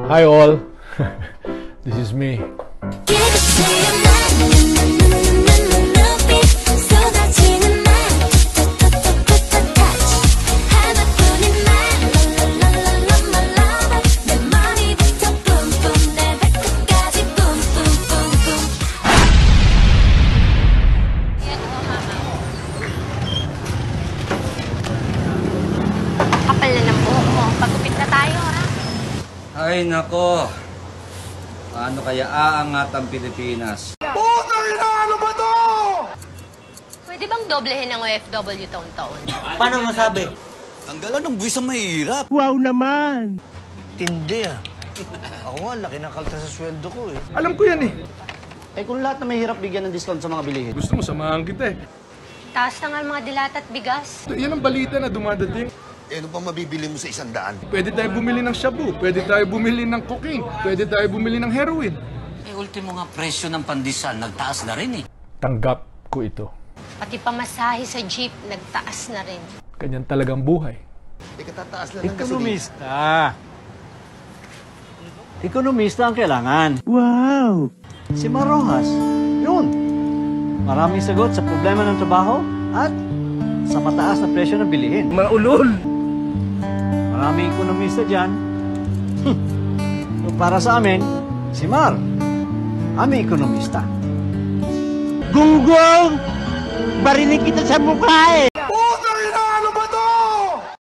Hi all, this is me. Kapal na ng buhok mo. Pagupit na tayo, ha? Ay, nako. Paano kaya aangat ang Pilipinas? Putang ina! Ano ba to? Pwede bang doblehin ng OFW taon-taon? Paano masabi? Tanggalan ng buwis ang mahirap. Wow naman! Tindi ah. Ako nga, laki ng kalta sa sweldo ko eh. Alam ko yan eh. Eh kung lahat na mahirap bigyan ng discount sa mga bilihin. Gusto mo samahan kita eh. Taas na nga ang mga dilata at bigas. Yan ang balita na dumadating. Eh, ano pa mabibili mo sa 100? Pwede tayo bumili ng shabu, pwede tayo bumili ng cocaine, pwede tayo bumili ng heroin. Eh, ultimo nga presyo ng pandesal, nagtaas na rin eh. Tanggap ko ito. Pati pamasahe sa jeep, nagtaas na rin. Ganyan talagang buhay. Eh, katataas lang ng gasolina. Ekonomista. Ekonomista ang kailangan. Wow! Si Marojas. Yun. Maraming sagot sa problema ng trabaho at sa mataas na presyo ng bilihin. Maulol! Maraming ekonomista dyan. So para sa amin, si Mar, aming ekonomista. Gunggong! Barinig kita sa mukha eh!